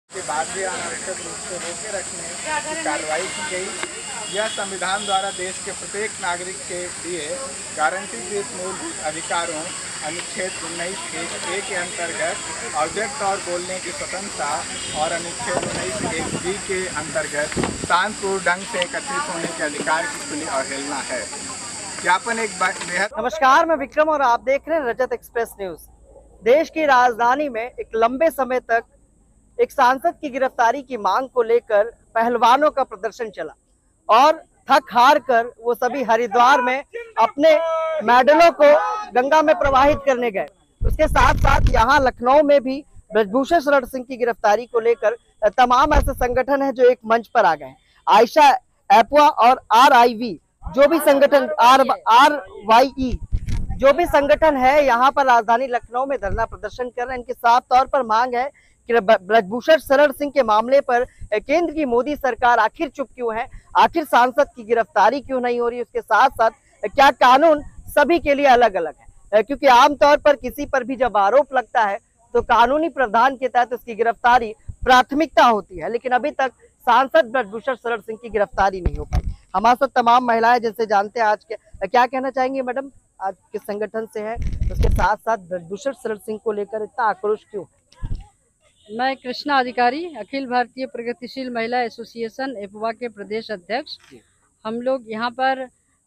के बाद भी अनावश्यक रूप से रोके रखने की कार्रवाई की गई। यह संविधान द्वारा देश के प्रत्येक नागरिक के लिए गारंटीकृत मूलभूत अधिकारों अनुच्छेद 19(1)(a) के अंतर्गत अभिव्यक्त और बोलने की स्वतंत्रता और अनुच्छेद 19(1)(b) के अंतर्गत शांतिपूर्ण ढंग से एकत्रित होने के अधिकार की खुली अवहेलना है। ज्ञापन एक बेहद। नमस्कार, मैं विक्रम और आप देख रहे हैं रजत एक्सप्रेस न्यूज। देश की राजधानी में एक लंबे समय तक एक सांसद की गिरफ्तारी की मांग को लेकर पहलवानों का प्रदर्शन चला और थक हार कर वो सभी हरिद्वार में अपने मेडलों को गंगा में प्रवाहित करने गए। उसके साथ साथ यहाँ लखनऊ में भी ब्रजभूषण शरण सिंह की गिरफ्तारी को लेकर तमाम ऐसे संगठन हैं जो एक मंच पर आ गए। आयशा एपवा और RIV जो भी संगठन RYE जो भी संगठन है यहाँ पर राजधानी लखनऊ में धरना प्रदर्शन कर रहे हैं। इनकी साफ तौर पर मांग है कि ब्रजभूषण शरण सिंह के मामले पर केंद्र की मोदी सरकार आखिर चुप क्यों है, आखिर सांसद की गिरफ्तारी क्यों नहीं हो रही। उसके साथ साथ क्या कानून सभी के लिए अलग अलग है, क्योंकि आमतौर पर किसी पर भी जब आरोप लगता है तो कानूनी प्रावधान के तहत उसकी गिरफ्तारी प्राथमिकता होती है, लेकिन अभी तक सांसद ब्रजभूषण शरण सिंह की गिरफ्तारी नहीं हो पाई। हमारे साथ तमाम महिलाएं जिनसे जानते हैं आज के क्या कहना चाहेंगे मैडम, आज किस संगठन से है, उसके साथ साथ ब्रजभूषण शरण सिंह को लेकर इतना आक्रोश क्यों? मैं कृष्णा अधिकारी, अखिल भारतीय प्रगतिशील महिला एसोसिएशन एपवा के प्रदेश अध्यक्ष। हम लोग यहाँ पर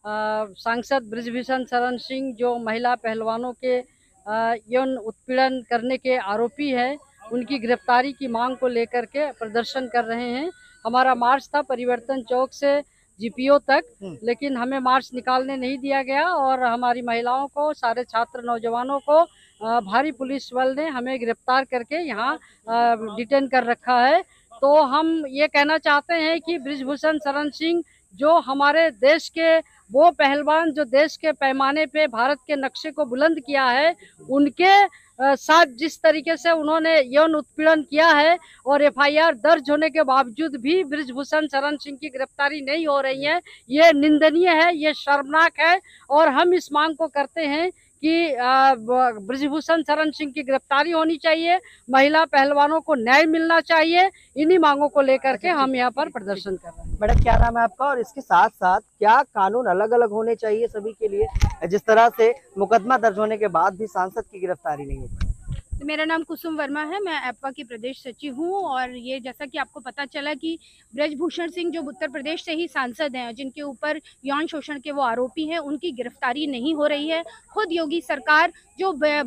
सांसद ब्रजभूषण शरण सिंह जो महिला पहलवानों के यौन उत्पीड़न करने के आरोपी है, उनकी गिरफ्तारी की मांग को लेकर के प्रदर्शन कर रहे हैं। हमारा मार्च था परिवर्तन चौक से GPO तक, लेकिन हमें मार्च निकालने नहीं दिया गया और हमारी महिलाओं को, सारे छात्र नौजवानों को भारी पुलिस बल ने हमें गिरफ्तार करके यहाँ डिटेन कर रखा है। तो हम ये कहना चाहते हैं कि ब्रजभूषण शरण सिंह जो हमारे देश के वो पहलवान जो देश के पैमाने पे भारत के नक्शे को बुलंद किया है, उनके साथ जिस तरीके से उन्होंने यौन उत्पीड़न किया है और FIR दर्ज होने के बावजूद भी ब्रजभूषण शरण सिंह की गिरफ्तारी नहीं हो रही है, ये निंदनीय है, ये शर्मनाक है। और हम इस मांग को करते हैं कि ब्रजभूषण शरण सिंह की गिरफ्तारी होनी चाहिए, महिला पहलवानों को न्याय मिलना चाहिए। इन्हीं मांगों को लेकर के हम यहाँ पर प्रदर्शन कर रहे हैं। मैडम क्या नाम है आपका, और इसके साथ साथ क्या कानून अलग अलग होने चाहिए सभी के लिए, जिस तरह से मुकदमा दर्ज होने के बाद भी सांसद की गिरफ्तारी नहीं हो पाई? मेरा नाम कुसुम वर्मा है, मैं एपवा की प्रदेश सचिव हूँ। और ये जैसा कि आपको पता चला कि ब्रजभूषण सिंह जो उत्तर प्रदेश से ही सांसद हैं, जिनके ऊपर यौन शोषण के वो आरोपी हैं, उनकी गिरफ्तारी नहीं हो रही है। खुद योगी सरकार जो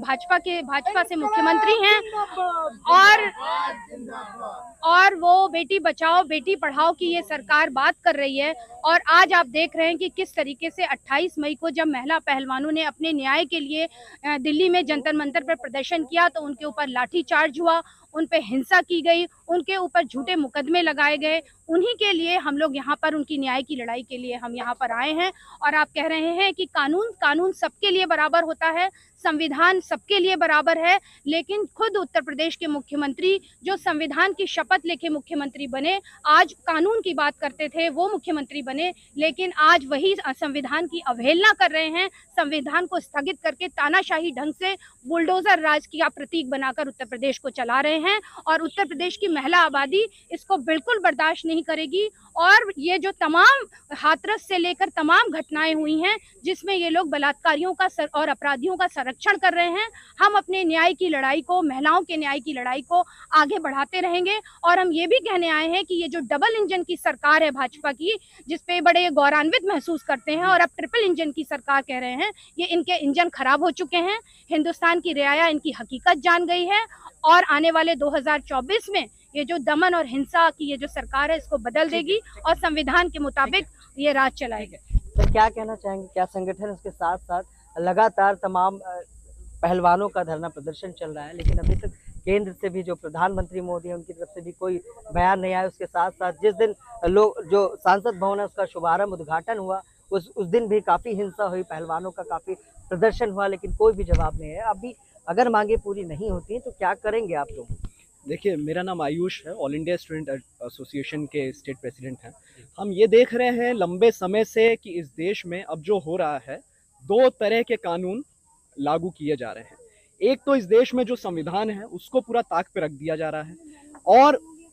भाजपा से मुख्यमंत्री हैं और वो बेटी बचाओ बेटी पढ़ाओ की ये सरकार बात कर रही है। और आज आप देख रहे हैं कि किस तरीके से 28 मई को जब महिला पहलवानों ने अपने न्याय के लिए दिल्ली में जंतर मंतर पर प्रदर्शन किया तो उनके ऊपर लाठीचार्ज हुआ, उन पे हिंसा की गई, उनके ऊपर झूठे मुकदमे लगाए गए। उन्हीं के लिए हम लोग यहाँ पर उनकी न्याय की लड़ाई के लिए हम यहाँ पर आए हैं। और आप कह रहे हैं कि कानून सबके लिए बराबर होता है, संविधान सबके लिए बराबर है, लेकिन खुद उत्तर प्रदेश के मुख्यमंत्री जो संविधान की शपथ लेके मुख्यमंत्री बने, आज कानून की बात करते थे वो मुख्यमंत्री बने, लेकिन आज वही संविधान की अवहेलना कर रहे हैं। संविधान को स्थगित करके तानाशाही ढंग से बुलडोजर राज का प्रतीक बनाकर उत्तर प्रदेश को चला रहे हैं। और उत्तर प्रदेश की महिला आबादी इसको बिल्कुल बर्दाश्त नहीं करेगी। और ये जो तमाम हाथरस से लेकर तमाम घटनाएं हुई हैं जिसमें ये लोग बलात्कारियों का और अपराधियों का संरक्षण कर रहे हैं, हम अपने न्याय की लड़ाई को, महिलाओं के न्याय की लड़ाई को आगे बढ़ाते रहेंगे। और हम ये भी कहने आए हैं कि ये जो डबल इंजन की सरकार है भाजपा की, जिसपे बड़े गौरवान्वित महसूस करते हैं और अब ट्रिपल इंजन की सरकार कह रहे हैं, ये इनके इंजन खराब हो चुके हैं। हिंदुस्तान की रियाया इनकी हकीकत जान गई है और आने वाले 2024 में ये जो दमन और हिंसा की ये जो सरकार है इसको बदल देगी और संविधान के मुताबिक ये राज चलाएगी। तो क्या कहना चाहेंगे, क्या संगठन उसके साथ साथ लगातार तमाम पहलवानों का धरना प्रदर्शन चल रहा है, लेकिन अभी तक केंद्र से भी जो प्रधानमंत्री मोदी है उनकी तरफ से भी कोई बयान नहीं आया। उसके साथ साथ जिस दिन लोग जो सांसद भवन है उसका शुभारंभ उद्घाटन हुआ उस दिन भी काफ़ी हिंसा हुई, पहलवानों का काफ़ी प्रदर्शन हुआ, लेकिन कोई भी जवाब नहीं है। अभी अगर मांगे पूरी नहीं होती तो क्या करेंगे आप लोग? देखिए, मेरा नाम आयुष है, ऑल इंडिया स्टूडेंट एसोसिएशन के स्टेट प्रेसिडेंट हैं। हम ये देख रहे हैं लंबे समय से कि इस देश में अब जो हो रहा है, दो तरह के कानून लागू किए जा रहे हैं। एक तो इस देश में जो संविधान है उसको पूरा ताक पे रख दिया जा रहा है, और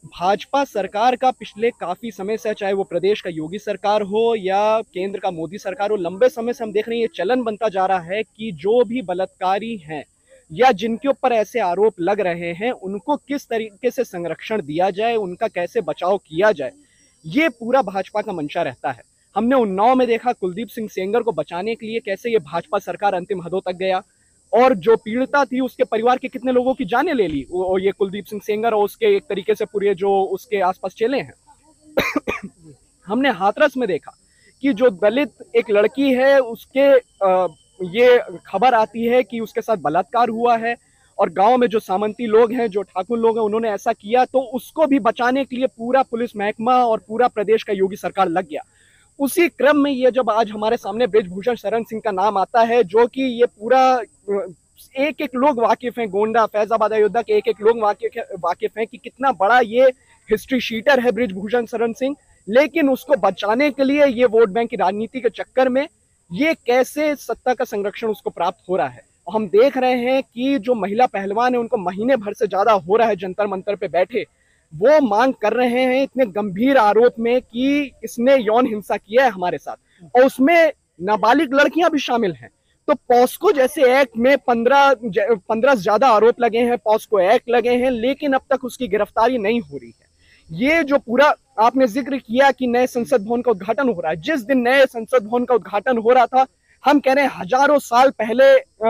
भाजपा सरकार का पिछले काफी समय से, चाहे वो प्रदेश का योगी सरकार हो या केंद्र का मोदी सरकार हो, लंबे समय से हम देख रहे हैं ये चलन बनता जा रहा है कि जो भी बलात्कारी हैं या जिनके ऊपर ऐसे आरोप लग रहे हैं उनको किस तरीके से संरक्षण दिया जाए, उनका कैसे बचाव किया जाए, ये पूरा भाजपा का मंशा रहता है। हमने उन्नाव में देखा कुलदीप सिंह सेंगर को बचाने के लिए कैसे ये भाजपा सरकार अंतिम हदों तक गया, और जो पीड़िता थी उसके परिवार के कितने लोगों की जानें ले ली ये कुलदीप सिंह सेंगर और उसके एक तरीके से पूरे जो उसके आसपास चले हैं। हमने हाथरस में देखा कि जो दलित एक लड़की है उसके ये खबर आती है कि उसके साथ बलात्कार हुआ है, और गांव में जो सामंती लोग हैं, जो ठाकुर लोग हैं, उन्होंने ऐसा किया, तो उसको भी बचाने के लिए पूरा पुलिस महकमा और पूरा प्रदेश का योगी सरकार लग गया। उसी क्रम में ये जब आज हमारे सामने बृजभूषण शरण सिंह का नाम आता है, जो कि ये पूरा एक एक लोग वाकिफ हैं, गोंडा फैजाबाद अयोध्या के एक एक लोग वाकिफ हैं कि कितना बड़ा ये हिस्ट्री शीटर है बृजभूषण शरण सिंह, लेकिन उसको बचाने के लिए ये वोट बैंक की राजनीति के चक्कर में ये कैसे सत्ता का संरक्षण उसको प्राप्त हो रहा है। हम देख रहे हैं कि जो महिला पहलवान है उनको महीने भर से ज्यादा हो रहा है जंतर मंतर पे बैठे, वो मांग कर रहे हैं इतने गंभीर आरोप में कि इसने यौन हिंसा किया है हमारे साथ, और उसमें नाबालिग लड़कियां भी शामिल हैं। तो पॉस्को जैसे एक्ट में 15 ज्यादा आरोप लगे हैं, पॉस्को एक्ट लगे हैं, लेकिन अब तक उसकी गिरफ्तारी नहीं हो रही है। ये जो पूरा आपने जिक्र किया कि नए संसद भवन का उद्घाटन हो रहा है, जिस दिन नए संसद भवन का उद्घाटन हो रहा था, हम कह रहे हैं हजारों साल पहले,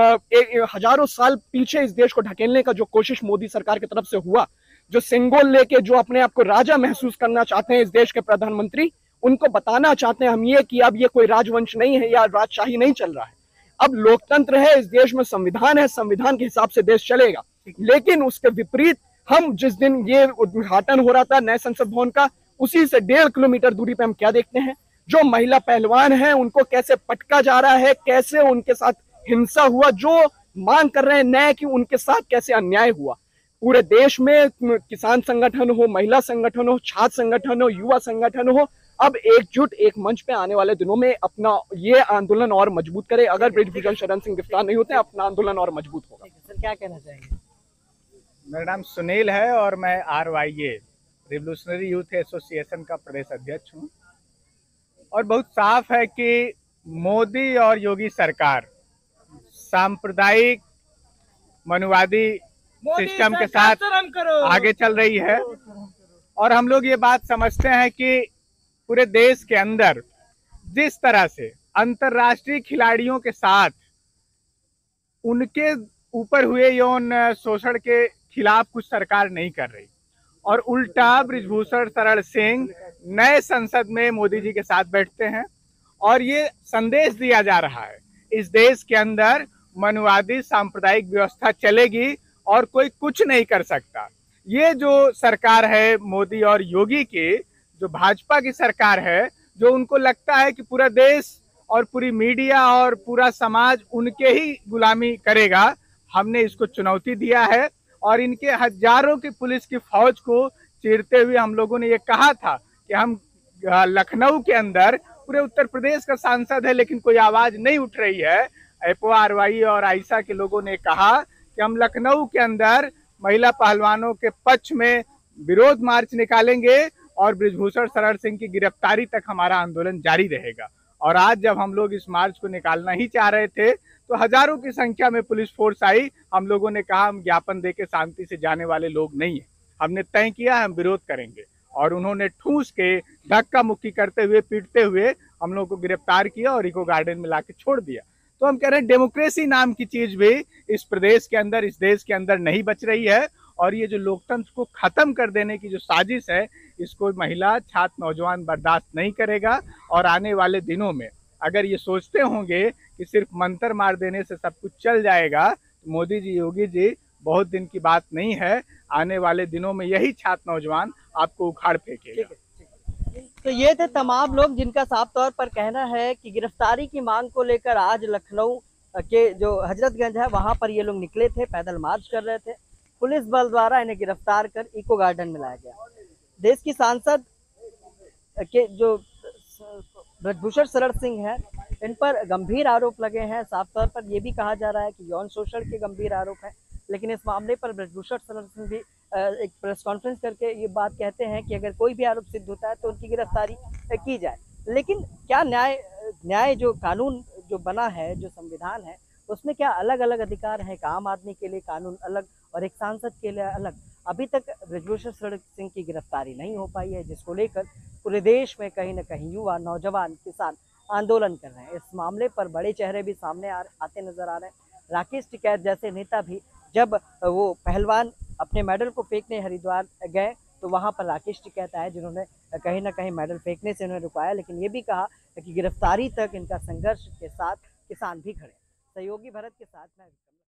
हजारों साल पीछे इस देश को ढकेलने का जो कोशिश मोदी सरकार की तरफ से हुआ, जो सिंगोल लेके जो अपने आप को राजा महसूस करना चाहते हैं इस देश के प्रधानमंत्री, उनको बताना चाहते हैं हम ये कि अब ये कोई राजवंश नहीं है या राजशाही नहीं चल रहा है, अब लोकतंत्र है, इस देश में संविधान है, संविधान के हिसाब से देश चलेगा। लेकिन उसके विपरीत हम जिस दिन ये उद्घाटन हो रहा था नए संसद भवन का, उसी से 1.5 किलोमीटर दूरी पे हम क्या देखते हैं, जो महिला पहलवान हैं उनको कैसे पटका जा रहा है, कैसे उनके साथ हिंसा हुआ, जो मांग कर रहे हैं न्याय की उनके साथ कैसे अन्याय हुआ। पूरे देश में किसान संगठन हो, महिला संगठन हो, छात्र संगठन हो, युवा संगठन हो, अब एकजुट एक मंच पे आने वाले दिनों में अपना ये आंदोलन और मजबूत करे। अगर बृजभूषण शरण सिंह गिरफ्तार नहीं होते, अपना आंदोलन और मजबूत होगा। सर क्या कहना चाहेंगे? मेरा नाम सुनील है और मैं RYA रिवोल्यूशनरी यूथ एसोसिएशन का प्रदेश अध्यक्ष हूँ। और बहुत साफ है कि मोदी और योगी सरकार सांप्रदायिक मनुवादी सिस्टम के साथ आगे चल रही है, और हम लोग ये बात समझते हैं कि पूरे देश के अंदर जिस तरह से अंतर्राष्ट्रीय खिलाड़ियों के साथ उनके ऊपर हुए यौन शोषण के खिलाफ कुछ सरकार नहीं कर रही, और उल्टा बृजभूषण शरण सिंह नए संसद में मोदी जी के साथ बैठते हैं, और ये संदेश दिया जा रहा है इस देश के अंदर मनुवादी सांप्रदायिक व्यवस्था चलेगी और कोई कुछ नहीं कर सकता। ये जो सरकार है मोदी और योगी की, जो भाजपा की सरकार है, जो उनको लगता है कि पूरा देश और पूरी मीडिया और पूरा समाज उनके ही गुलामी करेगा, हमने इसको चुनौती दिया है। और इनके हजारों की पुलिस की फौज को चीरते हुए हम लोगों ने ये कहा था कि हम लखनऊ के अंदर, पूरे उत्तर प्रदेश का सांसद है लेकिन कोई आवाज नहीं उठ रही है, एपवा RYA और आयशा के लोगों ने कहा कि हम लखनऊ के अंदर महिला पहलवानों के पक्ष में विरोध मार्च निकालेंगे और बृजभूषण शरण सिंह की गिरफ्तारी तक हमारा आंदोलन जारी रहेगा। और आज जब हम लोग इस मार्च को निकालना ही चाह रहे थे तो हजारों की संख्या में पुलिस फोर्स आई। हम लोगों ने कहा हम ज्ञापन देके शांति से जाने वाले लोग नहीं है, हमने तय किया हम विरोध करेंगे, और उन्होंने ठूस के धक्का मुक्की करते हुए पीटते हुए हम लोग को गिरफ्तार किया और इको गार्डन में लाके छोड़ दिया। तो हम कह रहे हैं डेमोक्रेसी नाम की चीज भी इस प्रदेश के अंदर, इस देश के अंदर नहीं बच रही है, और ये जो लोकतंत्र को खत्म कर देने की जो साजिश है, इसको महिला, छात्र, नौजवान बर्दाश्त नहीं करेगा। और आने वाले दिनों में अगर ये सोचते होंगे कि सिर्फ मंत्र मार देने से सब कुछ चल जाएगा, तो मोदी जी, योगी जी, बहुत दिन की बात नहीं है, आने वाले दिनों में यही छात्र नौजवान आपको उखाड़ फेंकेगा। तो ये थे तमाम लोग जिनका साफ तौर पर कहना है कि गिरफ्तारी की मांग को लेकर आज लखनऊ के जो हजरतगंज है वहां पर ये लोग निकले थे, पैदल मार्च कर रहे थे। पुलिस बल द्वारा इन्हें गिरफ्तार कर इको गार्डन में लाया गया। देश की सांसद के जो बृजभूषण शरण सिंह है, इन पर गंभीर आरोप लगे हैं। साफ तौर पर यह भी कहा जा रहा है कि यौन शोषण के गंभीर आरोप है। लेकिन इस मामले पर ब्रजभूषण शरण सिंह भी एक प्रेस कॉन्फ्रेंस करके ये बात कहते हैं कि अगर कोई भी आरोप सिद्ध होता है तो उनकी गिरफ्तारी की जाए। लेकिन क्या न्याय जो कानून जो बना है, जो संविधान है, उसमें क्या अलग अलग अधिकार हैं? एक आम आदमी के लिए कानून अलग और एक सांसद के लिए अलग। अभी तक ब्रजभूषण शरण सिंह की गिरफ्तारी नहीं हो पाई है, जिसको लेकर पूरे देश में कहीं न कहीं युवा, नौजवान, किसान आंदोलन कर रहे हैं। इस मामले पर बड़े चेहरे भी सामने आते नजर आ रहे हैं। राकेश टिकैत जैसे नेता भी जब वो पहलवान अपने मेडल को फेंकने हरिद्वार गए तो वहां पर राकेश टिकैत आए, जिन्होंने कहीं ना कहीं मेडल फेंकने से उन्हें रुकाया, लेकिन ये भी कहा कि गिरफ्तारी तक इनका संघर्ष के साथ किसान भी खड़े। सहयोगी भरत के साथ मैं